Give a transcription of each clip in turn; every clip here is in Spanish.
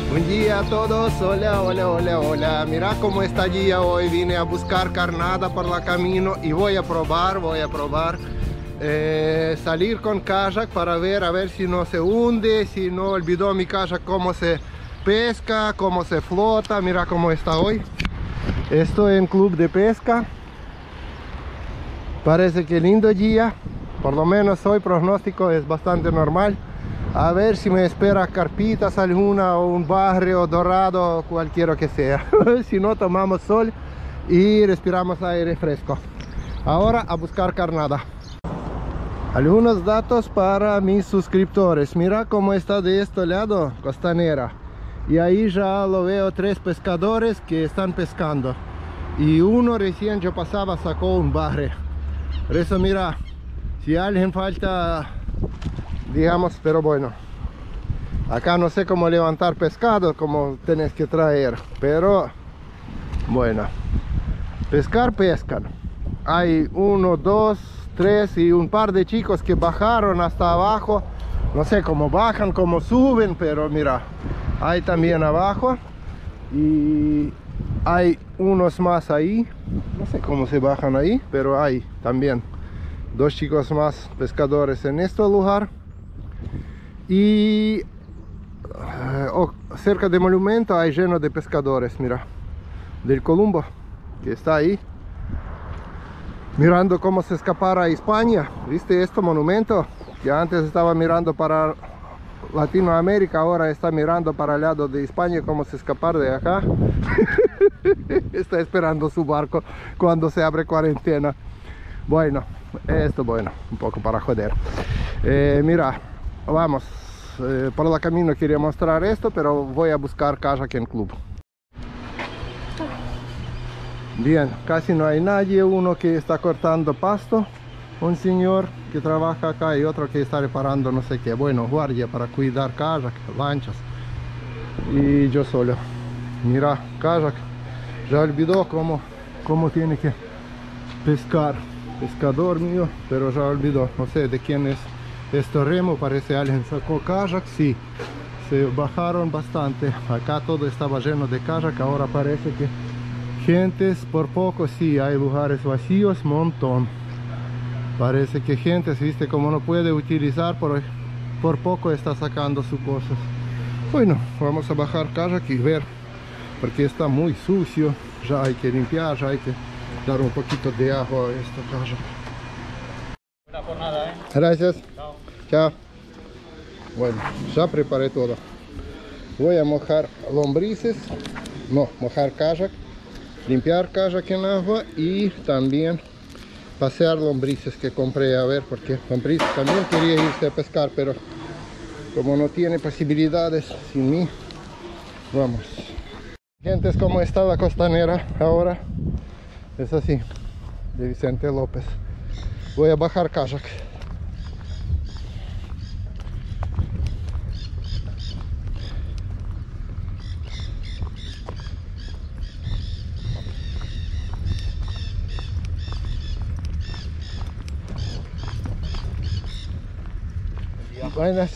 Buen día a todos, hola, hola, hola, hola. Mira cómo está el día hoy. Vine a buscar carnada por el camino y voy a probar salir con kayak para ver a ver si no se hunde, si no olvidó mi kayak cómo se pesca, cómo se flota. Mira cómo está hoy. Estoy en club de pesca. Parece que lindo día, por lo menos hoy pronóstico es bastante normal. A ver si me espera carpitas alguna o un barrio dorado, cualquiera que sea. Si no, tomamos sol y respiramos aire fresco. Ahora a buscar carnada. Algunos datos para mis suscriptores. Mira cómo está de este lado Costanera. Y ahí ya lo veo 3 pescadores que están pescando. Y uno recién yo pasaba sacó un barre. Por eso mira, si alguien falta, digamos, pero bueno, acá no sé cómo levantar pescado, como tenés que traer, pero bueno, pescar, pescan. Hay 1, 2, 3 y un par de chicos que bajaron hasta abajo. No sé cómo bajan, cómo suben, pero mira, hay también abajo y hay unos más ahí. No sé cómo se bajan ahí, pero hay también 2 chicos más pescadores en este lugar. Y cerca del monumento hay lleno de pescadores, mira, del Columbo, que está ahí mirando cómo se escapar a España. ¿Viste este monumento? Que antes estaba mirando para Latinoamérica, ahora está mirando para el lado de España cómo se escapar de acá. Está esperando su barco cuando se abre cuarentena. Bueno, esto bueno, un poco para joder. Mira, vamos, por el camino quería mostrar esto, pero voy a buscar kayak en club. Bien, casi no hay nadie, uno que está cortando pasto, un señor que trabaja acá y otro que está reparando no sé qué, bueno, guardia para cuidar kayak, lanchas, y yo solo. Mira, kayak, ya olvidó cómo tiene que pescar, pescador mío, pero ya olvidó, no sé de quién es este remo, parece alguien sacó kayak, sí, se bajaron bastante, acá todo estaba lleno de kayak, ahora parece que gentes por poco, sí, hay lugares vacíos, montón. Parece que gente, viste, como no puede utilizar, por poco está sacando sus cosas. Bueno, vamos a bajar kayak y ver, porque está muy sucio, ya hay que limpiar, ya hay que dar un poquito de agua a esta kayak. Una por nada, ¿eh? Gracias. Chao. Chao. Bueno, ya preparé todo. Voy a mojar lombrices, no, mojar kayak, limpiar kayak en agua y también pasear lombrices que compré, a ver, porque lombrices también quería irse a pescar, pero como no tiene posibilidades sin mí, vamos. Gente, como está la Costanera ahora, es así, de Vicente López. Voy a bajar kayak. Buenas.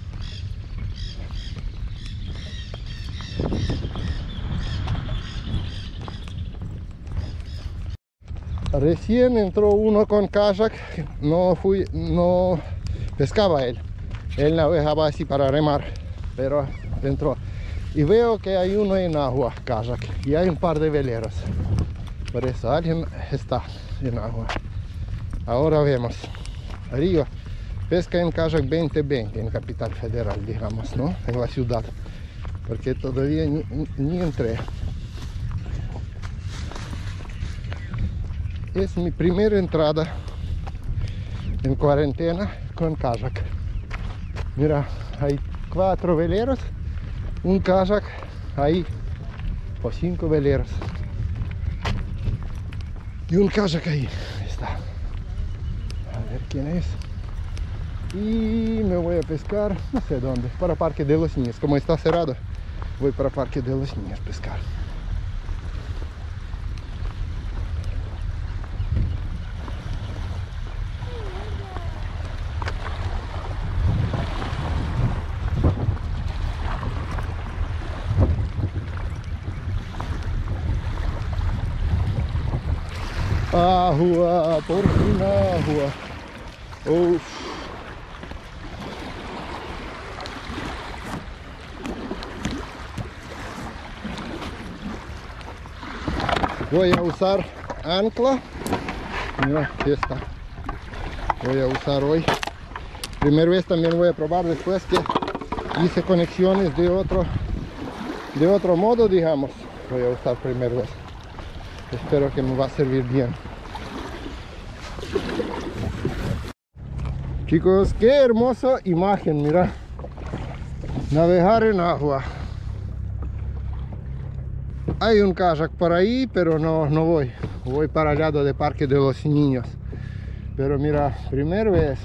Recién entró uno con kayak, no pescaba él navegaba así para remar, pero entró. Y veo que hay uno en agua, kayak, y hay un par de veleros. Por eso alguien está en agua. Ahora vemos. Arriba. Pesca en kayak 2020 en Capital Federal, digamos, ¿no? En la ciudad, porque todavía ni entré. Es mi primera entrada en cuarentena con kayak. Mira, hay 4 veleros, un kayak ahí, o 5 veleros, y un kayak ahí. Está. A ver quién es. Y me voy a pescar, no sé dónde, para Parque de los Niños. Como está cerrado, voy para Parque de los Niños a pescar. Agua, por fin agua. Uf. Voy a usar ancla. Mira, aquí está. Voy a usar hoy. Primera vez también voy a probar después que hice conexiones de otro modo, digamos. Voy a usar primera vez. Espero que me va a servir bien. Chicos, qué hermosa imagen, mira. Navegar en agua. Hay un kayak por ahí, pero no voy. Voy para el lado del Parque de los Niños. Pero mira, primera vez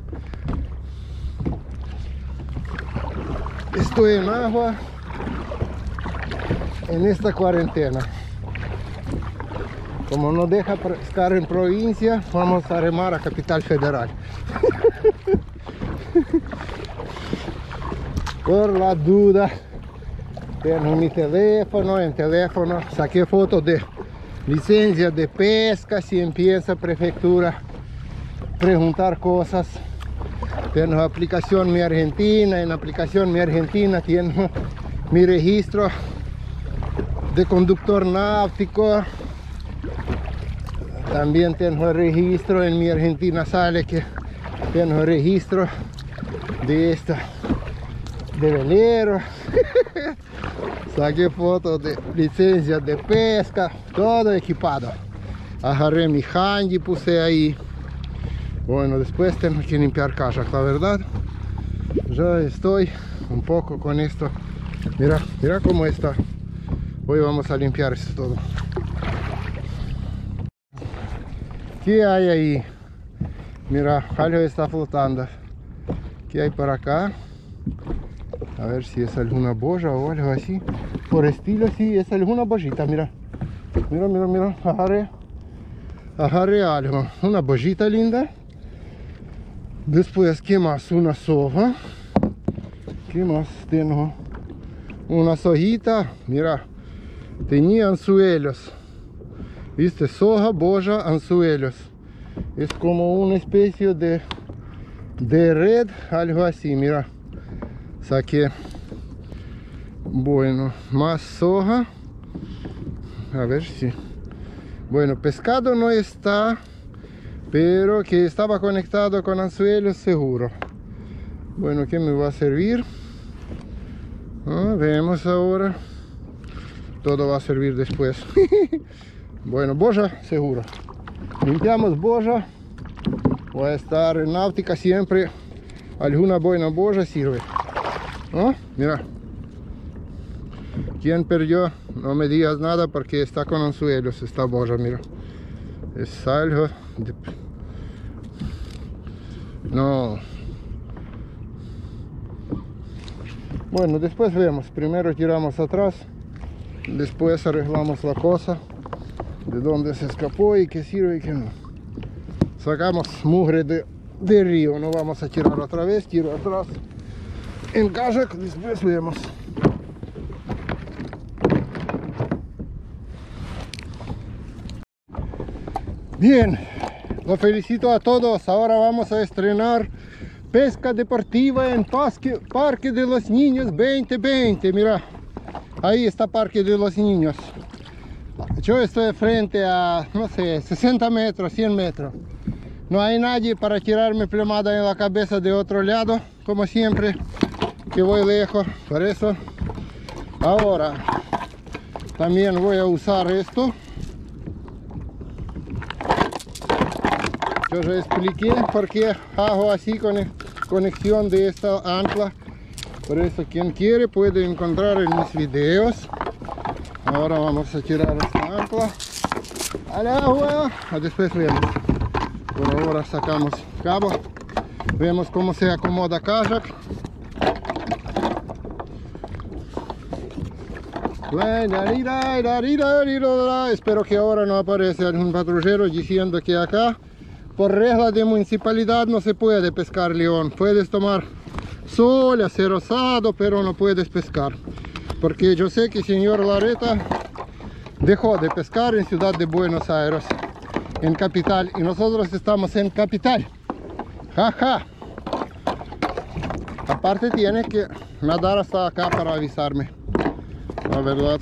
estoy en agua en esta cuarentena. Como no deja pescar en provincia, vamos a remar a Capital Federal. Por la duda, tengo mi teléfono, en teléfono saqué fotos de licencia de pesca, si empieza prefectura a preguntar cosas. Tengo aplicación Mi Argentina, en aplicación Mi Argentina tengo mi registro de conductor náutico. También tengo el registro en Mi Argentina, sale que tengo el registro de velero. Saqué fotos de licencias de pesca, todo equipado. Agarré mi handy, puse ahí. Bueno, después tengo que limpiar kayak, la verdad. Ya estoy un poco con esto. Mira, mira cómo está. Hoy vamos a limpiar esto todo. ¿Qué hay ahí? Mira, algo está flotando. ¿Qué hay por acá? A ver si es alguna boya o algo así. Por estilo, sí, es alguna bollita, mira. Mira, mira, mira. Agarré algo. Una bollita linda. Después, ¿qué más? Una soja. ¿Qué más tengo? Una sojita. Mira, tenía anzuelos. ¿Viste? Soja, boya, anzuelos. Es como una especie de red, algo así, mira. Saqué. Bueno, más soja. A ver si... Bueno, pescado no está, pero que estaba conectado con anzuelos seguro. Bueno, ¿qué me va a servir? Vemos ahora. Todo va a servir después. Bueno, boya seguro. Limpiamos boya. Voy a estar en náutica siempre. Alguna buena boya sirve. Mira. ¿Quién perdió? No me digas nada porque está con anzuelos esta boya, mira. Es algo de... No. Bueno, después vemos. Primero tiramos atrás. Después arreglamos la cosa. De dónde se escapó y qué sirve y qué no. Sacamos mugre de río. No vamos a tirar otra vez. Tiro atrás en kayak. Después vemos. Bien, los felicito a todos. Ahora vamos a estrenar pesca deportiva en Parque de los Niños 2020. Mira, ahí está Parque de los Niños. Yo estoy frente a, no sé, 60 metros, 100 metros. No hay nadie para tirarme plomada en la cabeza de otro lado, como siempre, que voy lejos. Por eso, ahora también voy a usar esto. Yo ya expliqué por qué hago así con conexión de esta ancla. Por eso quien quiere puede encontrar en mis videos. Ahora vamos a tirar esta ancla al agua. Después vemos. Por ahora sacamos cabo. Vemos cómo se acomoda kayak. Espero que ahora no aparezca algún patrullero diciendo que acá por regla de municipalidad no se puede pescar león. Puedes tomar sol, hacer asado, pero no puedes pescar. Porque yo sé que el señor Larreta dejó de pescar en Ciudad de Buenos Aires. en Capital y nosotros estamos en Capital. Jaja. Aparte tiene que nadar hasta acá para avisarme, la verdad.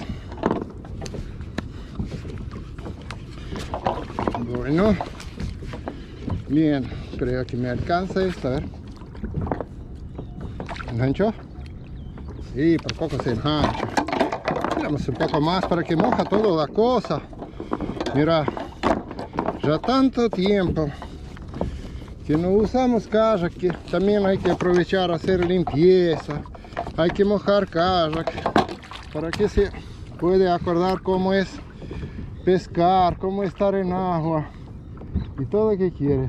Bueno, bien, creo que me alcanza esto, a ver. ¿Enganchó? Sí, por poco se engancha. Tiramos un poco más para que moja toda la cosa. Mira, ya tanto tiempo que no usamos kayak, que también hay que aprovechar a hacer limpieza. Hay que mojar kayak para que se pueda acordar cómo es pescar, cómo estar en agua y todo lo que quieres.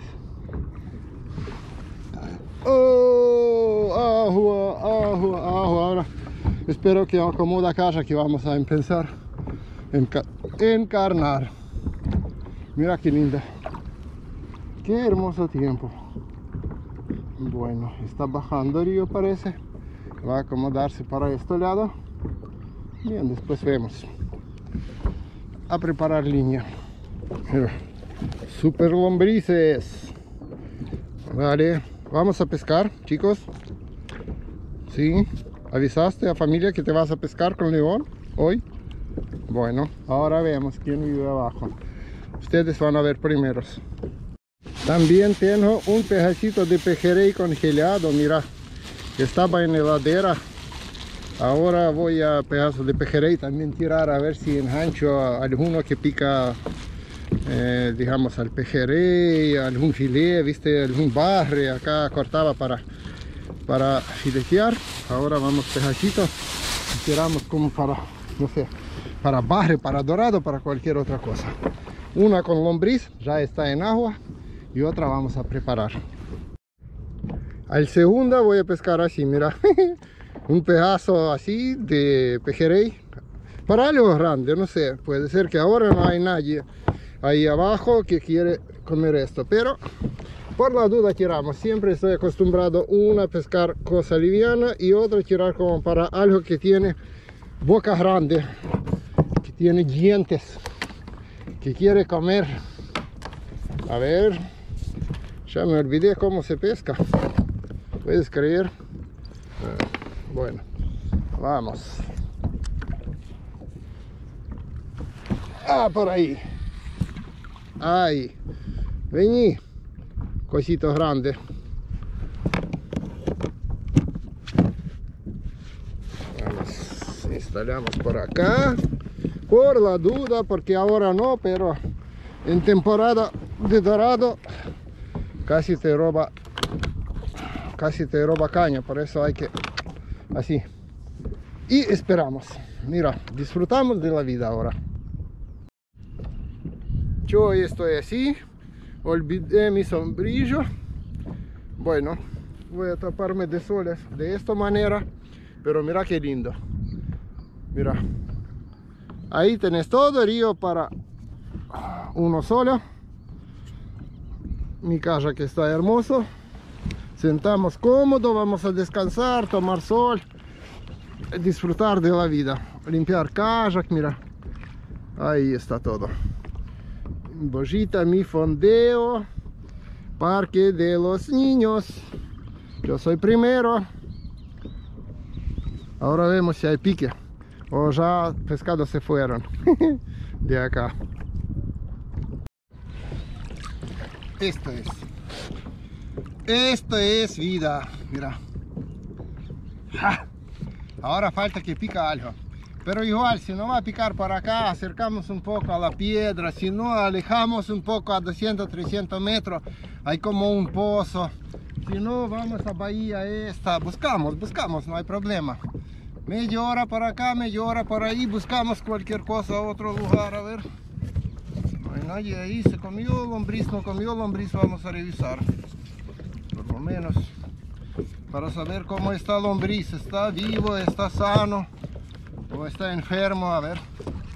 Oh, agua, agua, agua. Ahora espero que acomoda a kayak que vamos a empezar a encarnar. Mira qué linda, qué hermoso tiempo. Bueno, está bajando el río, parece. Va a acomodarse para este lado. Bien, después vemos. A preparar línea. Mira, super lombrices. Vale, vamos a pescar, chicos. Sí, ¿avisaste a familia que te vas a pescar con León hoy? Bueno, ahora vemos quién vive abajo. Ustedes van a ver primeros. También tengo un pedacito de pejerrey congelado, mira, que estaba en heladera. Ahora voy a pedazo de pejerrey también tirar a ver si engancho a alguno que pica, digamos, al pejerrey, algún filé, viste, algún barre. Acá cortaba para filetear. Ahora vamos pedacitos y tiramos como para, no sé, para barre, para dorado, para cualquier otra cosa. Una con lombriz, ya está en agua, y otra vamos a preparar. Al segunda voy a pescar así, mira. Un pedazo así de pejerrey para algo grande, no sé, puede ser que ahora no hay nadie ahí abajo que quiere comer esto, pero por la duda tiramos. Siempre estoy acostumbrado a pescar cosa liviana y otra tirar como para algo que tiene boca grande, que tiene dientes, que quiere comer. A ver, ya me olvidé cómo se pesca, ¿puedes creer? Bueno, vamos. Ah, por ahí. Ahí. Vení, cosito grande. Vamos, instalamos por acá. Por la duda, porque ahora no, pero en temporada de dorado casi te roba caña, por eso hay que así. Y esperamos. Mira, disfrutamos de la vida ahora. Yo hoy estoy así. Olvidé mi sombrillo. Bueno, voy a taparme de soles de esta manera. Pero mira qué lindo. Mira. Ahí tenés todo el río para uno solo. Mi casa que está hermoso. Sentamos cómodo, vamos a descansar, tomar sol, disfrutar de la vida, limpiar kayak, mira, ahí está todo. Bollita, mi fondeo, parque de los niños, yo soy primero. Ahora vemos si hay pique o ya pescados se fueron de acá. Esto es vida, mira. ¡Ja! Ahora falta que pica algo, pero igual si no va a picar por acá, acercamos un poco a la piedra, si no alejamos un poco a 200, 300 metros, hay como un pozo. Si no, vamos a bahía esta, buscamos, no hay problema. Media hora por acá, media hora por ahí, buscamos cualquier cosa, otro lugar, a ver. No hay nadie ahí, se comió lombriz, no comió lombriz, vamos a revisar. Por lo menos para saber cómo está el lombriz, está vivo, está sano o está enfermo, a ver.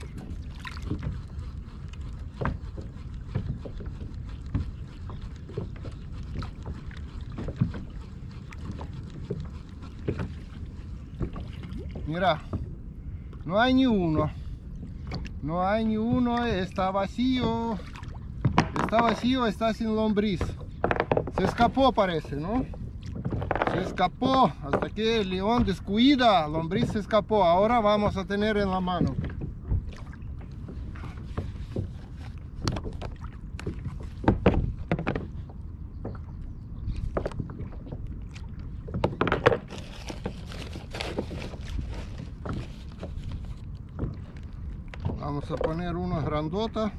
Mira, no hay ni uno, está vacío, está vacío, está sin lombriz. Se escapó, parece, ¿no? Se escapó, hasta que el león descuida, lombriz se escapó. Ahora vamos a tener en la mano. Vamos a poner una grandota.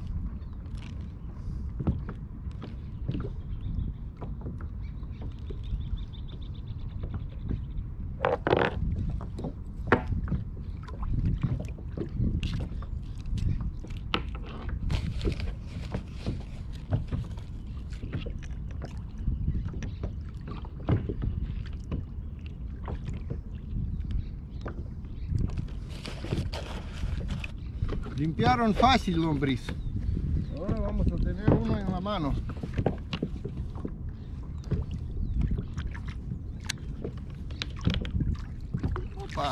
Limpiaron fácil lombriz. Ahora vamos a tener uno en la mano. Opa.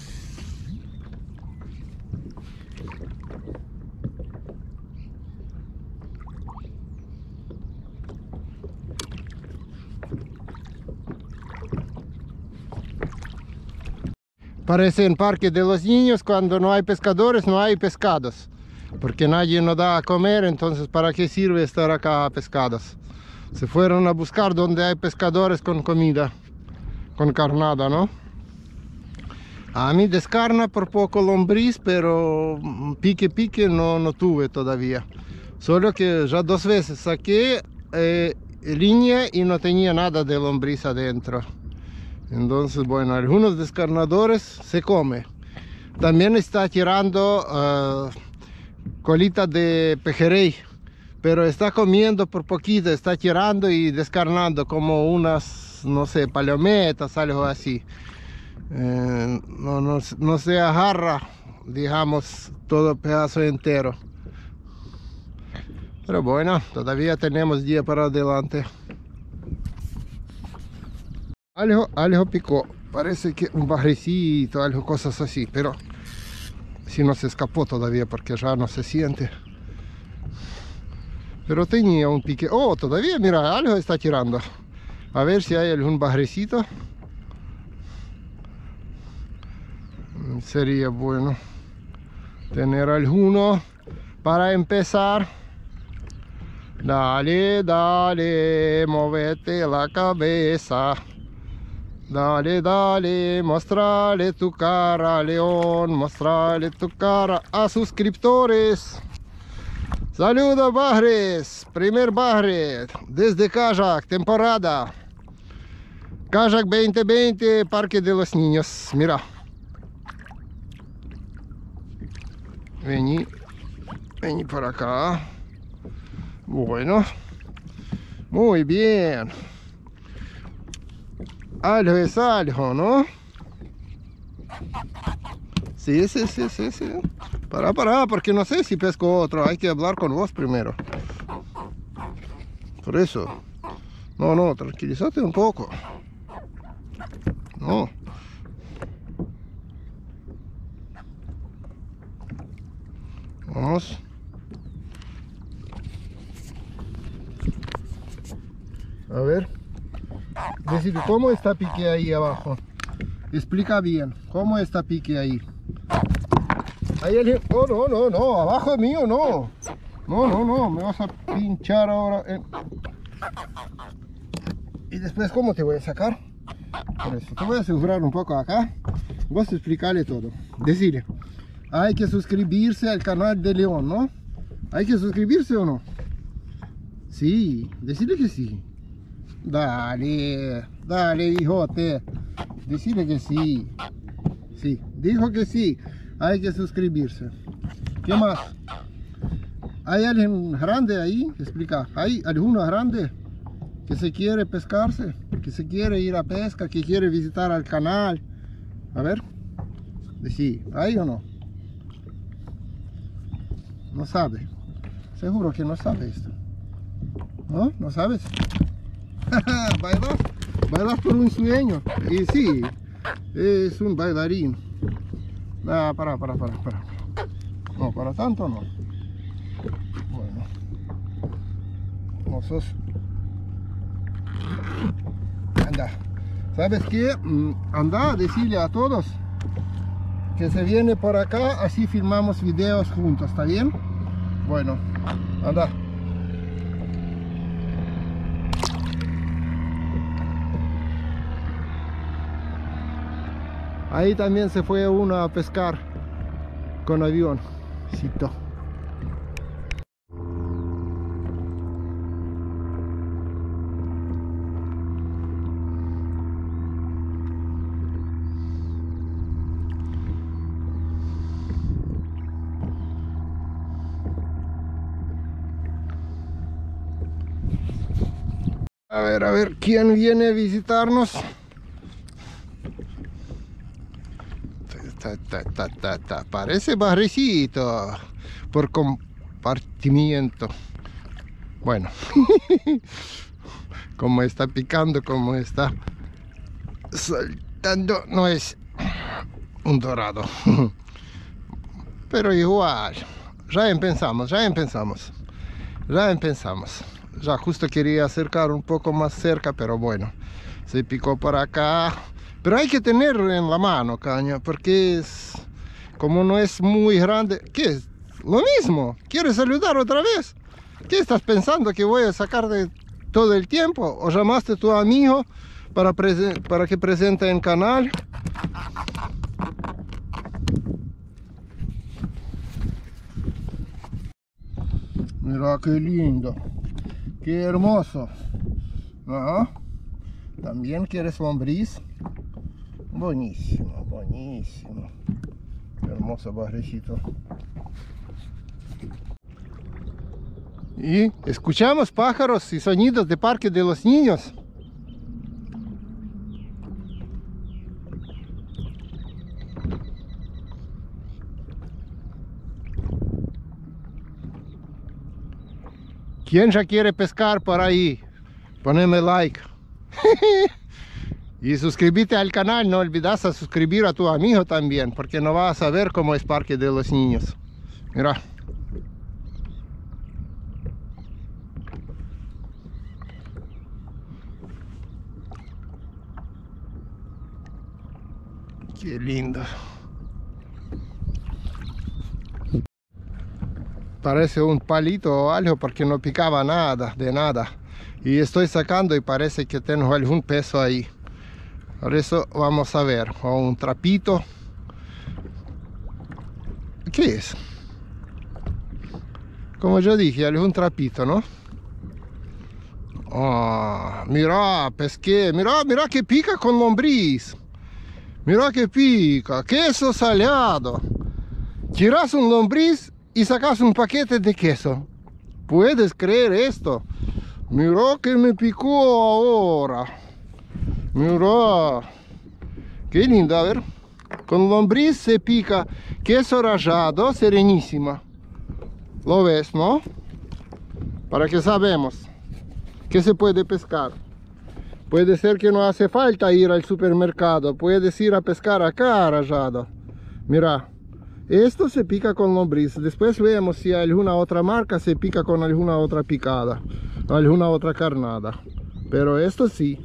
Parece en Parque de los Niños, cuando no hay pescadores, no hay pescados. Porque nadie nos da a comer, entonces ¿para qué sirve estar acá pescados? Se fueron a buscar donde hay pescadores con comida, con carnada, ¿no? A mí descarna por poco lombriz, pero pique no tuve todavía. Solo que ya 2 veces saqué línea y no tenía nada de lombriz adentro. Entonces, bueno, algunos descarnadores se come. También está tirando colita de pejerrey, pero está comiendo por poquito, está tirando y descarnando como unas, no sé, palometas, algo así. No se agarra, digamos, todo pedazo entero. Pero bueno, todavía tenemos día para adelante. Algo picó, parece que un bajrecito, algo, cosas así, pero si no se escapó todavía porque ya no se siente. Pero tenía un pique. Oh, todavía, mira, algo está tirando. A ver si hay algún bajrecito. Sería bueno tener alguno para empezar. Dale, dale, movete la cabeza. Dale, dale, mostrale tu cara, León, mostrale tu cara a suscriptores. Saludos, Bahres, primer Bahre desde Kayak, temporada. Kayak 2020, Parque de los Niños, mira. Vení por acá. Bueno, muy bien. Algo es algo, ¿no? Sí. Para, porque no sé si pesco otro. Hay que hablar con vos primero. Por eso. No, tranquilízate un poco. No. Vamos. A ver. Decir, ¿cómo está pique ahí abajo? Explica bien, ¿cómo está pique ahí? Ahí el... Oh, no, abajo mío no. No, me vas a pinchar ahora. Y después, ¿cómo te voy a sacar? Por eso, te voy a asegurar un poco acá. Vas a explicarle todo. Decirle, hay que suscribirse al canal de León, ¿no? ¿Hay que suscribirse o no? Sí, decirle que sí. Dale, hijote. Decirle que sí. Sí, dijo que sí. Hay que suscribirse. ¿Qué más? ¿Hay alguien grande ahí? Explica. ¿Hay alguno grande que se quiere pescarse? Que se quiere ir a pesca, que quiere visitar al canal. A ver. Sí, ¿hay o no? No sabe. Seguro que no sabe esto. ¿No? ¿No sabes? Bailas por un sueño. Y sí, es un bailarín. Para. No, para tanto no. Bueno. hermosos. Anda, ¿sabes qué? Anda a decirle a todos que se viene por acá, así filmamos videos juntos, ¿está bien? Bueno, anda. Ahí también se fue uno a pescar con avión. Cito. A ver, ¿quién viene a visitarnos? Parece barrecito por compartimiento. Bueno, como está picando, como está saltando, no es un dorado. Pero igual, ya empezamos. Ya justo quería acercar un poco más cerca, pero bueno, se picó por acá. Pero hay que tenerlo en la mano, caña, porque es, como no es muy grande. ¿Qué es? Lo mismo. ¿Quieres saludar otra vez? ¿Qué estás pensando que voy a sacar de todo el tiempo? ¿O llamaste a tu amigo para que presente en canal? Mira qué lindo. Qué hermoso. Ajá. ¿También quieres lombriz? Buenísimo, buenísimo. Hermoso barrecito. Y escuchamos pájaros y sonidos de Parque de los Niños. ¿Quién ya quiere pescar por ahí? Poneme like. Y suscríbete al canal, no olvides a suscribir a tu amigo también, porque no vas a ver cómo es Parque de los Niños. Mira. Qué lindo. Parece un palito o algo porque no picaba nada, de nada. Y estoy sacando y parece que tengo algún peso ahí. Por eso vamos a ver. O un trapito. ¿Qué es? Como yo dije, algún trapito, ¿no? Oh, mira, pesqué. Mira que pica con lombriz. Mira que pica. Queso salado. Tiras un lombriz y sacas un paquete de queso. ¿Puedes creer esto? Mira que me picó ahora. Mira. Qué lindo, a ver. Con lombriz se pica queso rallado, serenísima. Lo ves, ¿no? Para que sabemos que se puede pescar. Puede ser que no hace falta ir al supermercado. Puedes ir a pescar acá rallado. Mira. Esto se pica con lombriz. Después vemos si alguna otra marca se pica con alguna otra picada, alguna otra carnada. Pero esto sí.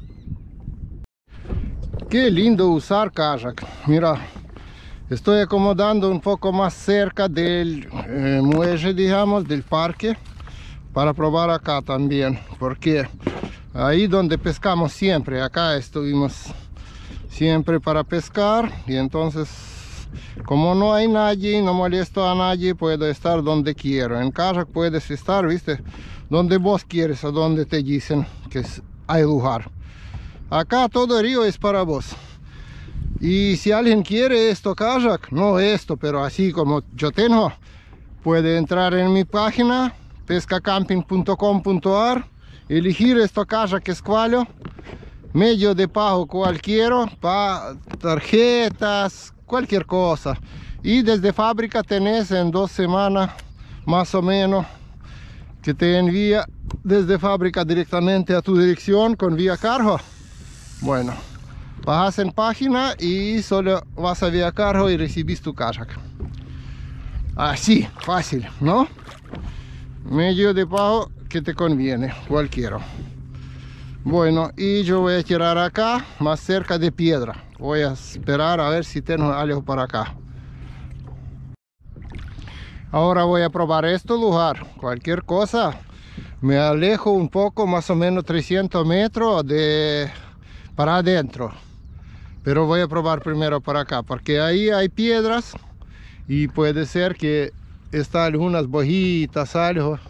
Qué lindo usar kayak. Mira, estoy acomodando un poco más cerca del muelle, digamos, del parque, para probar acá también. Porque ahí donde pescamos siempre, acá estuvimos siempre para pescar. Y entonces, como no hay nadie, no molesto a nadie, puedo estar donde quiero. En kayak puedes estar, viste, donde vos quieres o donde te dicen que hay lugar. Acá todo el río es para vos. Y si alguien quiere esto kayak, no esto, pero así como yo tengo, puede entrar en mi página pescacamping.com.ar, elegir esto kayak escualo, medio de pago cualquiera, tarjetas, cualquier cosa. Y desde fábrica tenés en 2 semanas más o menos que te envía desde fábrica directamente a tu dirección con vía cargo. Bueno, bajas en página y solo vas a vía cargo y recibís tu kayak. Así, fácil, ¿no? Medio de pago que te conviene, cualquiera. Bueno, y yo voy a tirar acá, más cerca de piedra. Voy a esperar a ver si tengo algo por acá. Ahora voy a probar este lugar. Cualquier cosa, me alejo un poco, más o menos 300 metros para adentro. Pero voy a probar primero por acá, porque ahí hay piedras y puede ser que están algunas bojitas, algo.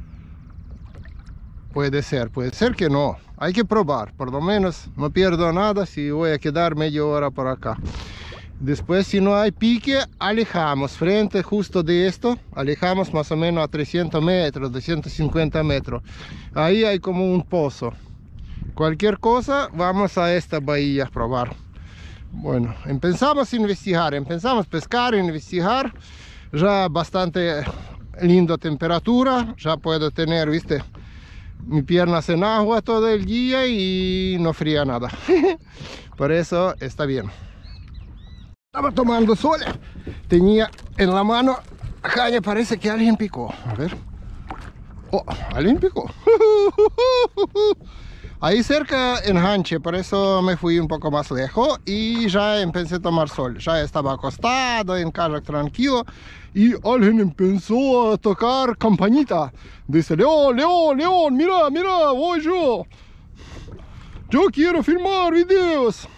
Puede ser que no. Hay que probar, por lo menos no pierdo nada si voy a quedar media hora por acá. Después, si no hay pique, alejamos frente justo de esto, alejamos más o menos a 300 metros, 250 metros. Ahí hay como un pozo. Cualquier cosa, vamos a esta bahía a probar. Bueno, empezamos a investigar, empezamos a pescar, investigar. Ya bastante linda temperatura, ya puedo tener, viste, mis piernas en agua todo el día y no fría nada. Por eso está bien. Estaba tomando sol, tenía en la mano, acá me parece que alguien picó. A ver. Oh, alguien picó. Ahí cerca en Hanche, por eso me fui un poco más lejos y ya empecé a tomar sol. Ya estaba acostado en kayak tranquilo y alguien empezó a tocar campanita. Dice: León, León, León, mira, mira, voy yo. Yo quiero filmar videos.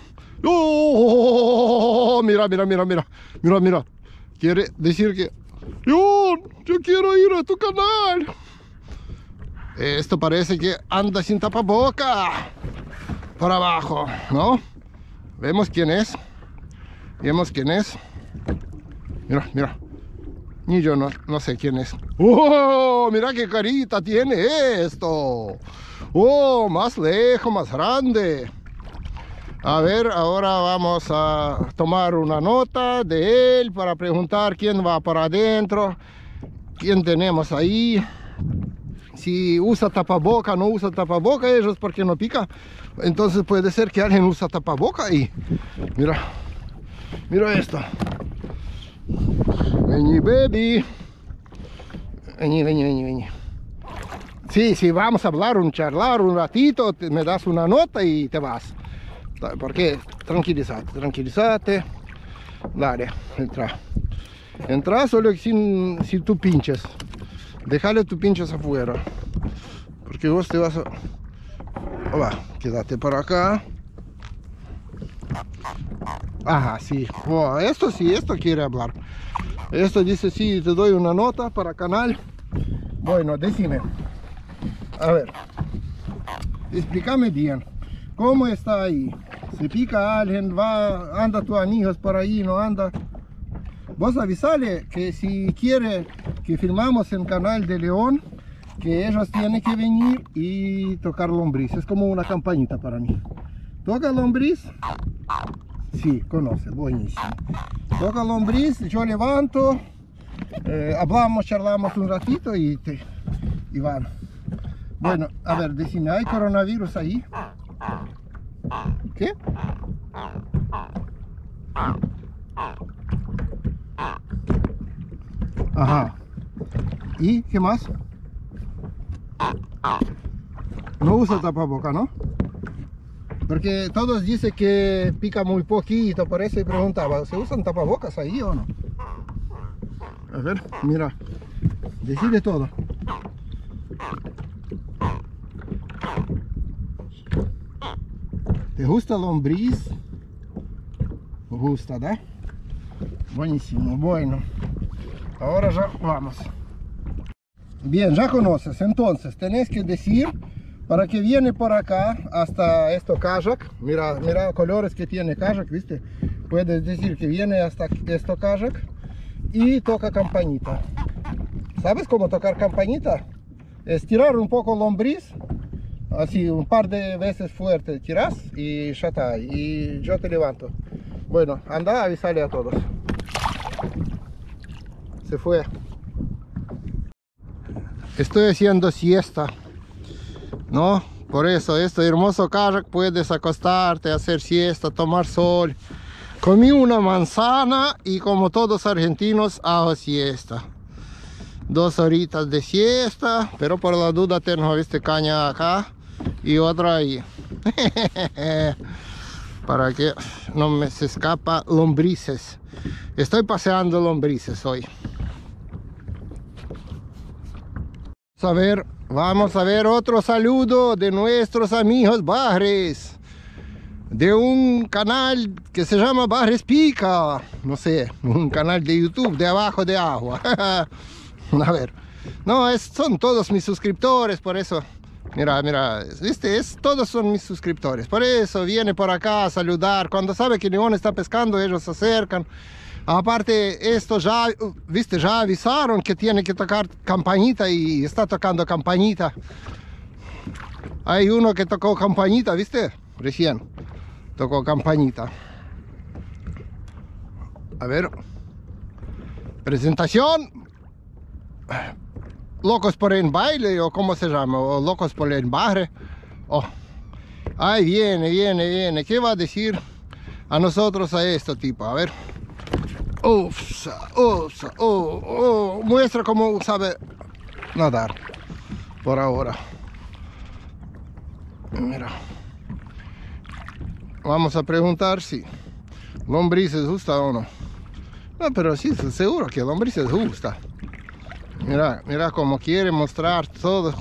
Oh, mira, mira, mira, mira, mira, mira. Quiere decir que: León, yo quiero ir a tu canal. Esto parece que anda sin tapaboca por abajo, ¿no? Vemos quién es. Vemos quién es. Mira, mira. Ni yo no sé quién es. ¡Oh! Mira qué carita tiene esto. ¡Oh! Más lejos, más grande. A ver, ahora vamos a tomar una nota de él para preguntar quién va para adentro. ¿Quién tenemos ahí? Si usa tapaboca, no usa tapaboca, ellos porque no pica. Entonces puede ser que alguien usa tapaboca ahí. Mira, mira esto. Vení, baby. Vení, vení, vení, vení. Sí, sí, vamos a hablar, charlar un ratito, me das una nota y te vas. Porque tranquilízate, tranquilízate. Dale, entra. Entra solo si tú pinches. Déjale tu pinches afuera, porque vos te vas a... Va, quédate por acá. Ajá, sí. Oh, esto sí, esto quiere hablar. Esto dice: sí, te doy una nota para canal. Bueno, decime. A ver, explícame bien. ¿Cómo está ahí? ¿Se pica alguien? ¿Va? ¿Anda tus amigos por ahí? ¿No anda? Vos avisale que si quiere que filmamos en canal de León, que ellos tienen que venir y tocar lombriz. Es como una campanita para mí. Toca lombriz. Sí, conoce, buenísimo. Toca lombriz, yo levanto, hablamos, charlamos un ratito y van. Bueno, a ver, decime, ¿hay coronavirus ahí? ¿Qué? Ajá. ¿Y qué más? No usa tapaboca, ¿no? Porque todos dicen que pica muy poquito, por eso preguntaba, ¿se usan tapabocas ahí o no? A ver, mira, decide todo. ¿Te gusta lombriz? Me gusta, ¿da? Buenísimo, bueno. Ahora ya vamos. Bien, ya conoces, entonces tenés que decir para que viene por acá hasta esto kayak. Mira, mira colores que tiene kayak, ¿viste? Puedes decir que viene hasta esto kayak y toca campanita. ¿Sabes cómo tocar campanita? Es tirar un poco lombriz, así un par de veces fuerte, tiras y ya está, y yo te levanto. Bueno, anda a avisarle a todos. Se fue. Estoy haciendo siesta, ¿no? Por eso, este hermoso kayak puedes acostarte, hacer siesta, tomar sol. Comí una manzana y como todos argentinos hago siesta. 2 horitas de siesta, pero por la duda tengo este caña acá y otra ahí. Para que no me se escapa lombrices. Estoy paseando lombrices hoy. Vamos a ver otro saludo de nuestros amigos Bagres, de un canal que se llama Bagres Pica, no sé, un canal de YouTube de abajo de agua. A ver, no, son todos mis suscriptores, por eso, mira, viste, todos son mis suscriptores, por eso viene por acá a saludar. Cuando sabe que León está pescando, ellos se acercan. Aparte, esto ya, viste, ya avisaron que tiene que tocar campanita y está tocando campanita. Hay uno que tocó campanita, viste, recién tocó campanita. A ver, presentación. Locos por el baile, o cómo se llama, o locos por el barre. Oh. Ahí viene. ¿Qué va a decir a nosotros a este tipo? A ver. Muestra cómo sabe nadar por ahora. Mira, vamos a preguntar si lombrices gusta o no. No, pero sí, seguro que lombrices gusta. Mira cómo quiere mostrar todas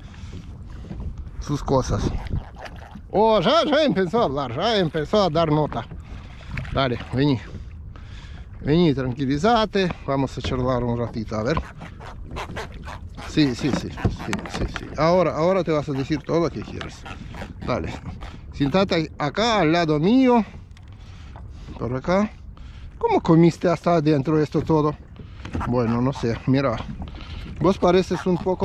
sus cosas. Oh, ya empezó a hablar, ya empezó a dar nota. Dale, vení, tranquilízate. Vamos a charlar un ratito, a ver. Sí. Ahora te vas a decir todo lo que quieras. Dale, siéntate acá al lado mío. Por acá. ¿Cómo comiste hasta adentro esto todo? Bueno, no sé, mira. Vos pareces un poco...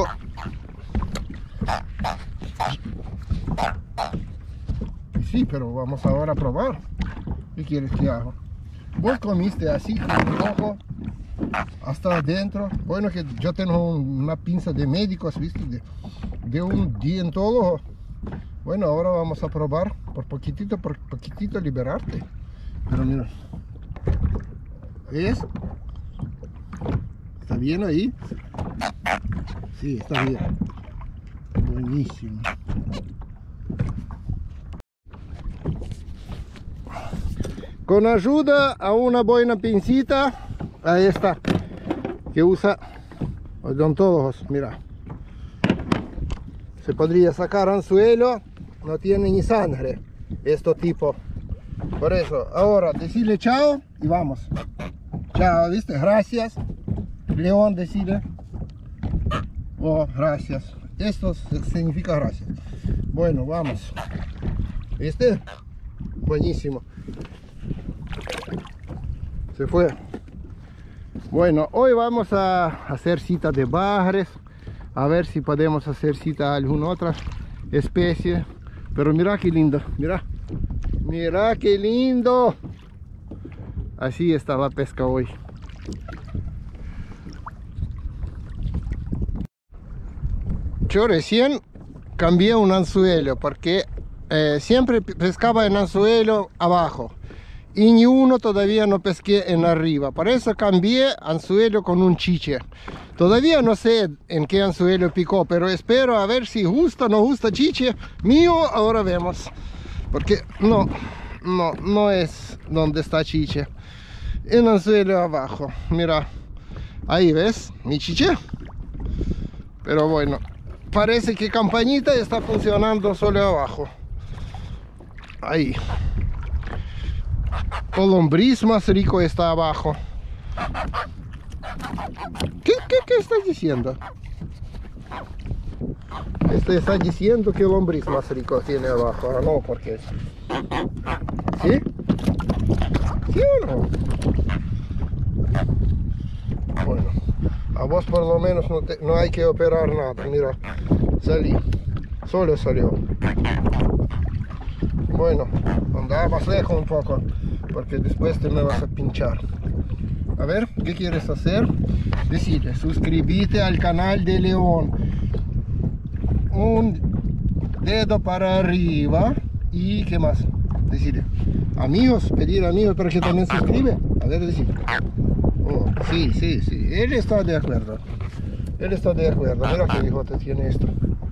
Sí, pero vamos ahora a probar. ¿Qué quieres que haga? Vos comiste así con el ojo hasta adentro. Bueno, que yo tengo una pinza de médicos, ¿viste? De un dientólogo. Bueno, ahora vamos a probar por poquitito liberarte. Pero mira, ¿ves? ¿Está bien ahí? Sí, está bien. Buenísimo. Con ayuda a una buena pincita, a esta que usa odontólogos, mira, se podría sacar anzuelo, no tiene ni sangre, este tipo. Por eso, ahora decirle chao y vamos. Chao, ¿viste? Gracias. León decide. Oh, gracias. Esto significa gracias. Bueno, vamos. ¿Viste? Buenísimo. Se fue. Bueno, hoy vamos a hacer cita de Bagres. A ver si podemos hacer cita a alguna otra especie. Pero mira qué lindo. Mira qué lindo. Así está la pesca hoy. Yo recién cambié un anzuelo porque siempre pescaba en anzuelo abajo y ni uno todavía no pesqué en arriba. Por eso cambié anzuelo con un chiche. Todavía no sé en qué anzuelo picó, pero espero a ver si gusta o no gusta chiche mío. Ahora vemos, porque no es donde está chiche, en anzuelo abajo. Mira, ahí ves mi chiche. Pero bueno, parece que campanita está funcionando solo abajo. Ahí. El lombriz más rico está abajo. ¿Qué estás diciendo? Está diciendo que el lombriz más rico tiene abajo. Ah, no, porque... ¿Sí? ¿Sí o no? Bueno, a vos por lo menos no hay que operar nada. Mira, solo salió. Bueno, anda más lejos un poco, porque después te me vas a pinchar. A ver, ¿qué quieres hacer? Decirle, suscríbete al canal de León. Un dedo para arriba. ¿Y qué más? Decirle, amigos, pedir amigos para que también se suscribe. A ver, decirle. Oh, sí, él está de acuerdo. Él está de acuerdo. Mira qué bigote tiene esto.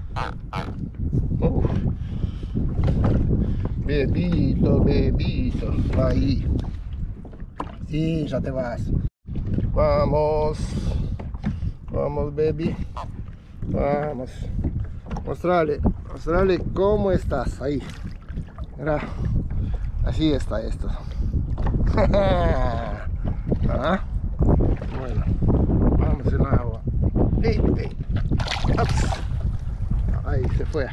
Bebito, bebito. Ahí. Sí, ya te vas. Vamos. Vamos, baby. Vamos. Mostrarle cómo estás. Ahí. Mira. Así está esto. ¿Ah? Bueno. Vamos en agua. Hey, hey. Ups. Ahí se fue.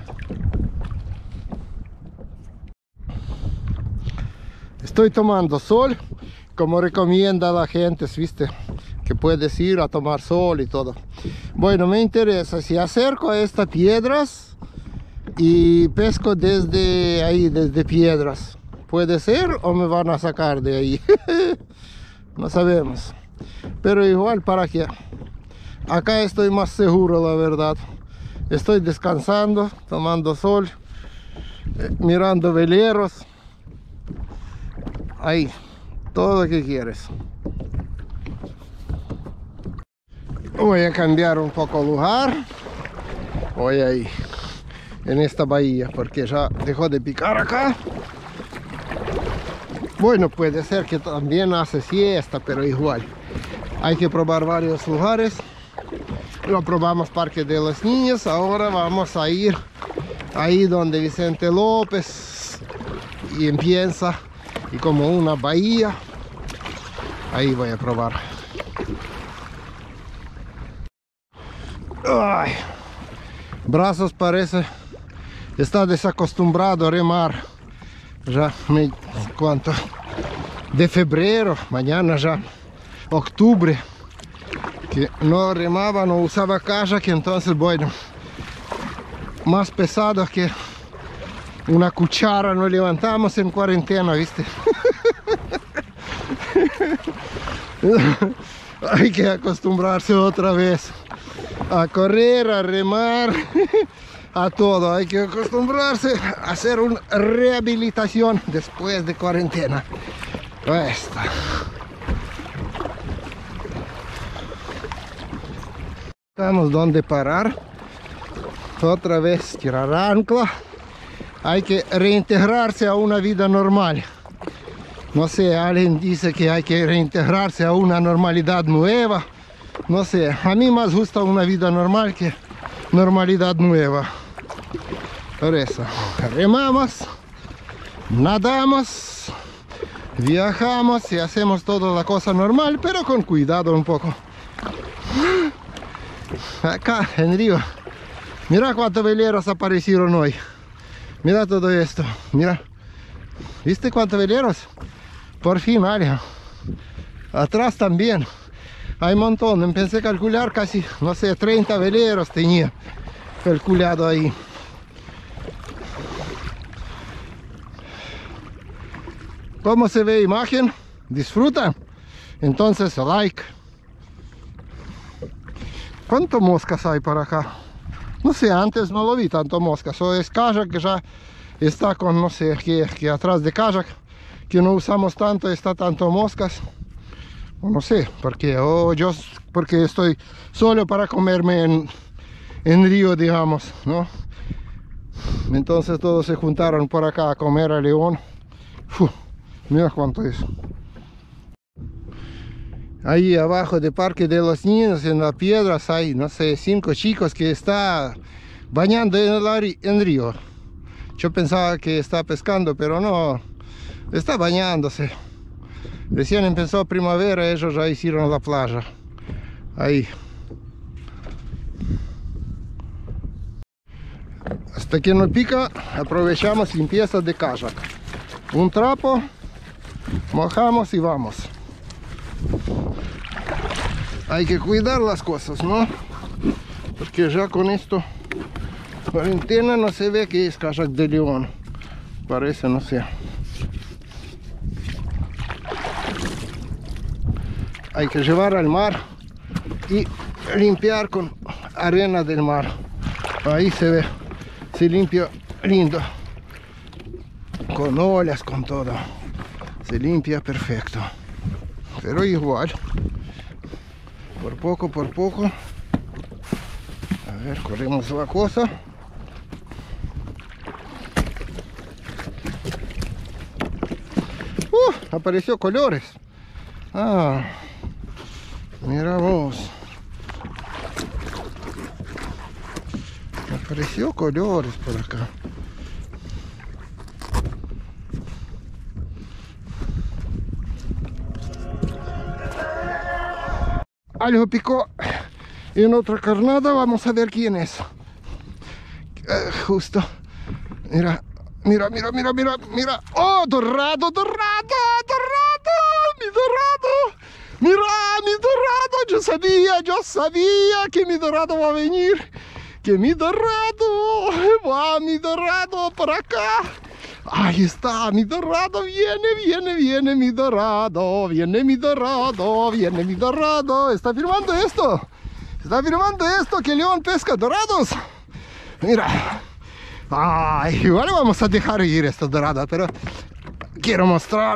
Estoy tomando sol, como recomienda la gente, ¿viste? Que puedes ir a tomar sol y todo. Bueno, me interesa si acerco a estas piedras y pesco desde ahí, desde piedras. ¿Puede ser o me van a sacar de ahí? No sabemos. Pero igual, ¿para qué? Acá estoy más seguro, la verdad. Estoy descansando, tomando sol, mirando veleros. Ahí, todo lo que quieres. Voy a cambiar un poco el lugar. Voy ahí, en esta bahía, porque ya dejó de picar acá. Bueno, puede ser que también hace siesta, pero igual. Hay que probar varios lugares. Lo probamos Parque de los Niños. Ahora vamos a ir ahí donde Vicente López y empieza. Y como una bahía. Ahí voy a probar. Ay, brazos parece. Está desacostumbrado a remar. Ya ¿cuánto? De febrero, mañana ya octubre, que no remaba, no usaba kayak, entonces bueno, más pesado que una cuchara nos levantamos en cuarentena, ¿viste? Hay que acostumbrarse otra vez a correr, a remar, a todo. Hay que acostumbrarse a hacer una rehabilitación después de cuarentena. Esta. Estamos donde parar. Otra vez tirar ancla. Hay que reintegrarse a una vida normal. No sé, alguien dice que hay que reintegrarse a una normalidad nueva. No sé, a mí más gusta una vida normal que normalidad nueva. Por eso, remamos, nadamos, viajamos y hacemos toda la cosa normal, pero con cuidado un poco. Acá en Río, mira cuántos veleros aparecieron hoy. Mira todo esto, mira. ¿Viste cuántos veleros? Por fin, área. Atrás también. Hay un montón. Empecé a calcular casi, no sé, 30 veleros tenía calculado ahí. ¿Cómo se ve imagen? ¿Disfruta? Entonces, like. ¿Cuántas moscas hay por acá? No sé, antes no lo vi tanto moscas. O es kayak que ya está con, no sé, que atrás de kayak, que no usamos tanto, está tanto moscas. O no sé, porque yo porque estoy solo para comerme en Río, digamos, ¿no? Entonces todos se juntaron por acá a comer a León. Mira cuánto es. Ahí abajo de Parque de los Niños, en las piedras, hay, no sé, 5 chicos que están bañando en río. Yo pensaba que está pescando, pero no, está bañándose. Recién empezó primavera, ellos ya hicieron la playa. Ahí. Hasta que no pica, aprovechamos limpieza de kayak. Un trapo, mojamos y vamos. Hay que cuidar las cosas, ¿no? Porque ya con esto, cuarentena, no se ve que es kayak de León. Parece, no sé. Hay que llevar al mar y limpiar con arena del mar. Ahí se ve, se limpia lindo. Con olas, con todo. Se limpia perfecto. Pero igual, por poco, A ver, corremos la cosa. Apareció colores. Ah, mira vos. Apareció colores por acá. Algo picó en otra carnada. Vamos a ver quién es. Justo. Mira. Mira, mira, mira, mira, mira. ¡Oh, dorado, dorado, dorado! ¡Mi dorado! ¡Mira, mi dorado! Yo sabía que mi dorado va a venir. Que mi dorado, va mi dorado por acá. Ahí está, mi dorado, viene mi dorado. Viene mi dorado, viene mi dorado. Está firmando esto. Está firmando esto, que León pesca dorados. Mira. Ay, igual vamos a dejar ir esta dorada, pero quiero mostrar.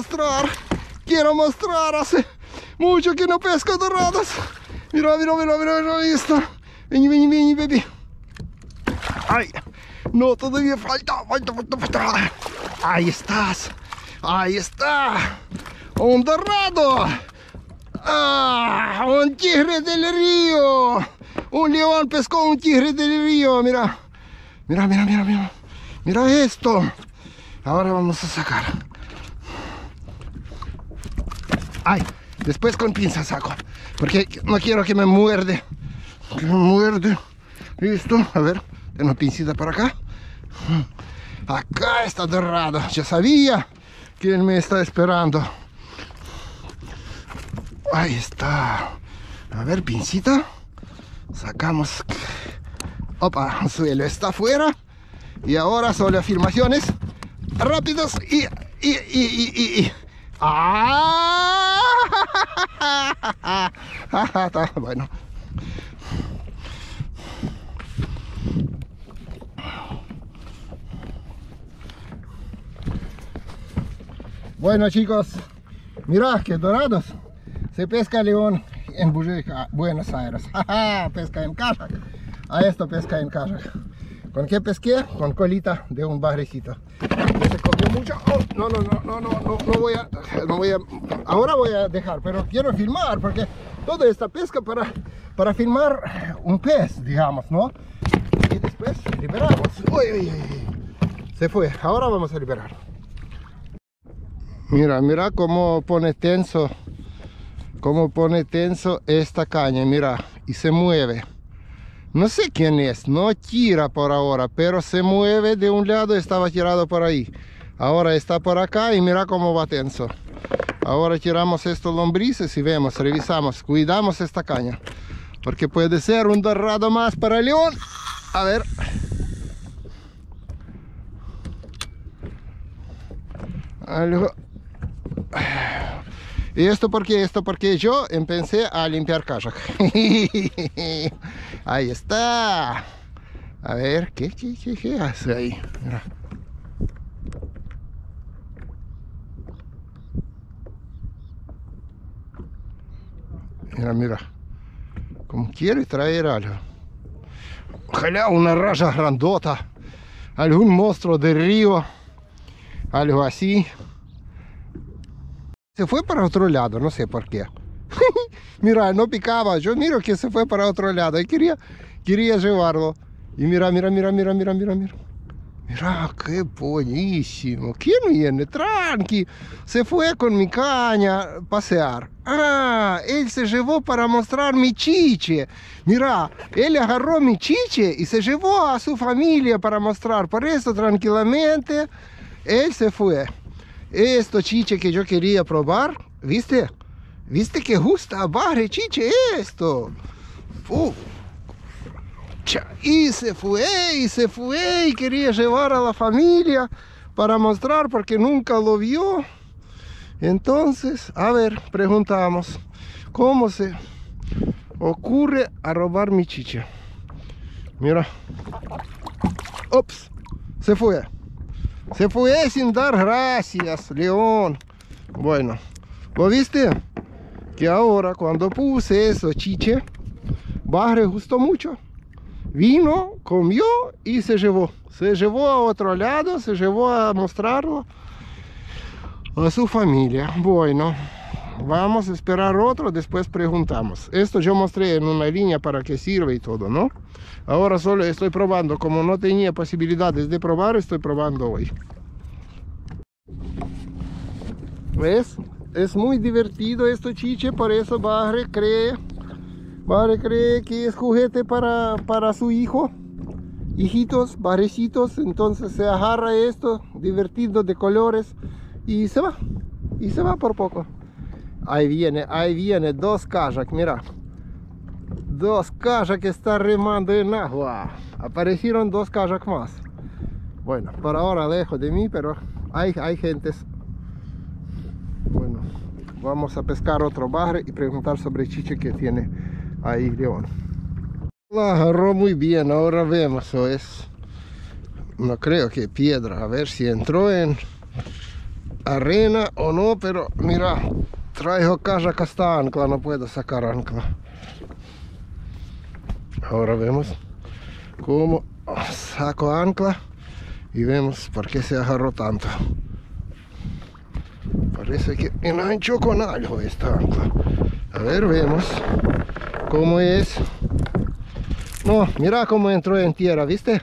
Hace mucho que no pesco doradas. Mira, mira, mira, mira, mira esto. Vení, vení, vení, baby. Ay, no, todavía falta. Ahí estás. Ahí está. Un dorado. Ah, un tigre del río. Un león pescó un tigre del río, mira. Mira, mira, mira, mira. Mira esto. Ahora vamos a sacar. Ay, después con pinza saco. Porque no quiero que me muerde. Que me muerde. Listo. A ver, tengo pincita por acá. Acá está dorado. Ya sabía que él me está esperando. Ahí está. A ver, pincita. Sacamos. Opa, el suelo está afuera. Y ahora solo afirmaciones rápidos y ¡ah! Bueno. Bueno, chicos, mirad que dorados se pesca León en Buenos Aires. Pesca en kayak. A esto pesca en kayak. ¿Con qué pesqué? Con colita de un bajrecito. Se comió mucho. Oh, no voy a. Ahora voy a dejar, pero quiero filmar porque toda esta pesca para filmar un pez, digamos, ¿no? Y después liberamos. Uy. Se fue. Ahora vamos a liberar. Mira cómo pone tenso. Cómo pone tenso esta caña, mira. Y se mueve. No sé quién es, no tira por ahora, pero se mueve de un lado, estaba tirado por ahí. Ahora está por acá y mira cómo va tenso. Ahora tiramos estos lombrices y vemos, revisamos, cuidamos esta caña. Porque puede ser un dorado más para el León. A ver. Algo. ¿Y esto por qué? Esto porque yo empecé a limpiar kayak. Ahí está. A ver, ¿qué hace ahí? Mira. Mira. Como quiere traer algo. Ojalá una raya grandota. Algún monstruo del río. Algo así. Se fue para otro lado, no sé por qué. Mira, no picaba. Yo miro que se fue para otro lado y quería llevarlo. Y mira. Mira, qué buenísimo. ¿Quién viene? Tranqui. Se fue con mi caña a pasear. Ah, él se llevó para mostrar mi chiche. Mira, él agarró mi chiche y se llevó a su familia para mostrar. Por eso, tranquilamente, él se fue. Esto chiche que yo quería probar, ¿viste? ¿Viste que justo abajo chiche esto? Y se fue y quería llevar a la familia para mostrar porque nunca lo vio. Entonces, a ver, preguntamos, ¿cómo se ocurre a robar mi chiche? Mira. Ups, se fue. Se fue sin dar gracias, León. Bueno, ¿lo viste? Que ahora cuando puse eso, chiche, Bahre gustó mucho. Vino, comió y se llevó. Se llevó a otro lado, se llevó a mostrarlo a su familia. Bueno, vamos a esperar otro, después preguntamos. Esto yo mostré en una línea para qué sirve y todo, ¿no? Ahora solo estoy probando. Como no tenía posibilidades de probar, estoy probando hoy. ¿Ves? Es muy divertido esto, chiche, por eso Bahre cree que es juguete para su hijo. Hijitos, barecitos, entonces se agarra esto, divertido de colores, y se va por poco. Ahí viene, dos kayak, mira. Dos kayak que están remando en agua. Aparecieron dos kayak más. Bueno, por ahora lejos de mí, pero hay gentes. Bueno, vamos a pescar otro Bahre y preguntar sobre chiche que tiene ahí León. La agarró muy bien, ahora vemos, o es, no creo que piedra, a ver si entró en arena o no, pero mira, traigo kayak hasta ancla, no puedo sacar ancla. Ahora vemos cómo saco ancla y vemos por qué se agarró tanto. Parece que enganchó con algo esta ancla. A ver, vemos cómo es. No, mira cómo entró en tierra, ¿viste?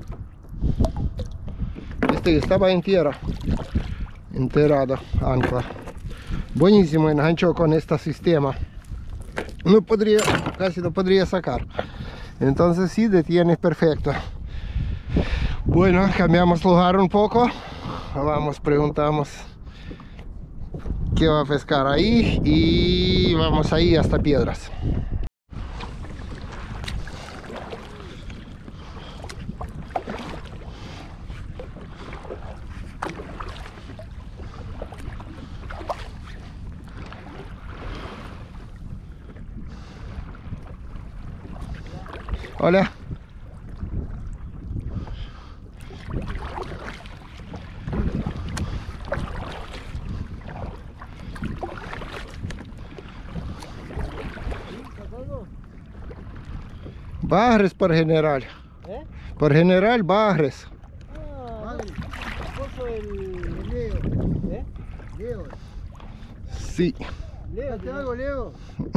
Viste que estaba en tierra, enterrado, ancla. Buenísimo enganchó con este sistema. No podría, casi no podría sacar. Entonces sí, detiene perfecto. Bueno, cambiamos lugar un poco. Vamos, preguntamos qué va a pescar ahí y vamos ahí hasta piedras. Hola. Bahres por general. ¿Eh? Por general, Bahres. Ah, esposo el Leo. ¿Eh? Leo. Sí. Leo, ¿te hago, Leo?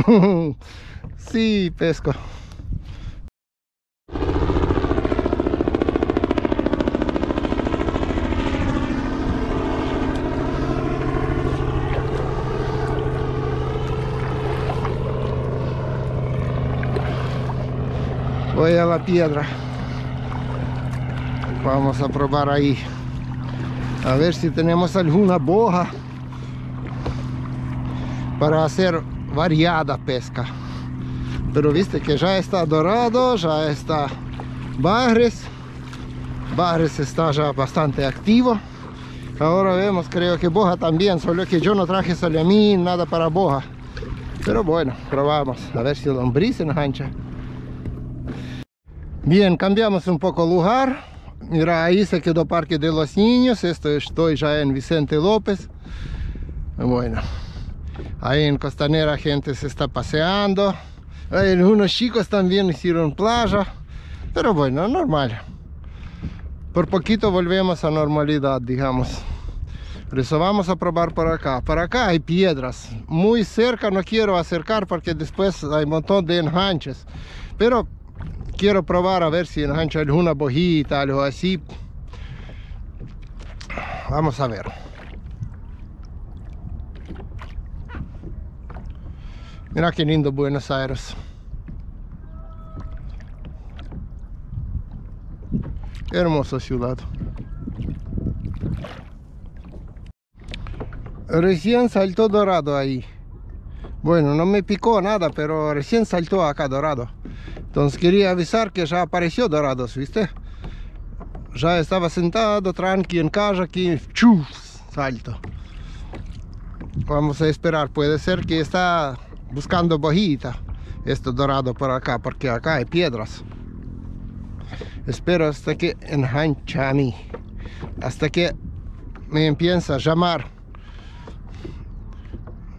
Sí, pesco. Voy a la piedra. Vamos a probar ahí. A ver si tenemos alguna boja para hacer variada pesca. Pero viste que ya está dorado, ya está Bahres. Bahres está ya bastante activo. Ahora vemos, creo que boja también, solo que yo no traje salamín, nada para boja. Pero bueno, probamos, a ver si lombriz engancha. Bien, cambiamos un poco lugar. Mira, ahí se quedó Parque de los Niños. Estoy ya en Vicente López. Bueno, ahí en Costanera gente se está paseando. Ahí unos chicos también hicieron playa. Pero bueno, normal. Por poquito volvemos a normalidad, digamos. Por eso vamos a probar por acá. Por acá hay piedras. Muy cerca no quiero acercar porque después hay un montón de enganches. Pero quiero probar a ver si engancha alguna bojita, algo así. Vamos a ver. Mira qué lindo Buenos Aires. Hermosa ciudad. Recién saltó dorado ahí. Bueno, no me picó nada, pero recién saltó acá dorado. Entonces quería avisar que ya apareció dorados, ¿viste? Ya estaba sentado, tranqui en casa, aquí, ¡chuf! Salto. Vamos a esperar, puede ser que está buscando bojita, esto dorado por acá, porque acá hay piedras. Espero hasta que engancha a mí, hasta que me empieza a llamar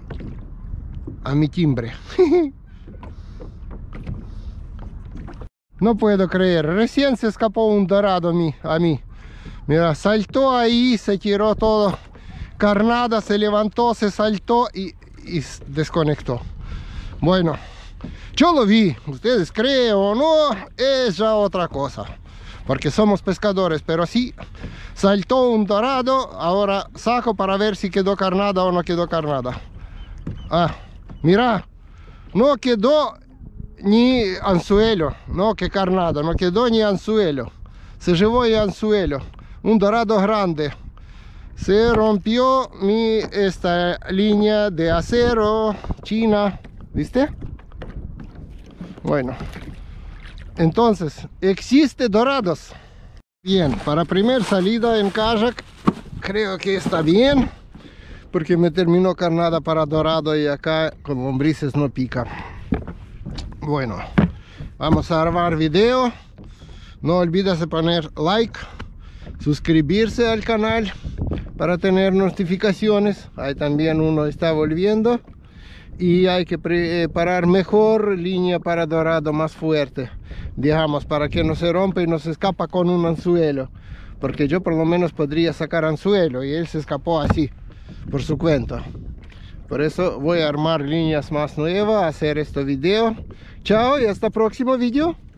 a mi timbre. No puedo creer, recién se escapó un dorado a mí. Mira, saltó ahí, se tiró todo. Carnada, se levantó, se saltó y desconectó. Bueno, yo lo vi, ustedes creen o no, es ya otra cosa. Porque somos pescadores, pero sí, saltó un dorado, ahora saco para ver si quedó carnada o no quedó carnada. Ah, mira, no quedó ni anzuelo, no que carnada, no quedó ni anzuelo. Se llevó el anzuelo, un dorado grande. Se rompió esta línea de acero china, ¿viste? Bueno, entonces, existe dorados. Bien, para primer salida en kayak, creo que está bien, porque me terminó carnada para dorado y acá con lombrices no pica. Bueno, vamos a grabar video. No olvides de poner like, suscribirse al canal para tener notificaciones. Ahí también uno está volviendo. Y hay que preparar mejor línea para dorado más fuerte, digamos, para que no se rompa y no se escapa con un anzuelo, porque yo por lo menos podría sacar anzuelo y él se escapó así por su cuenta. Por eso voy a armar líneas más nuevas, hacer este video. Chao y hasta el próximo video.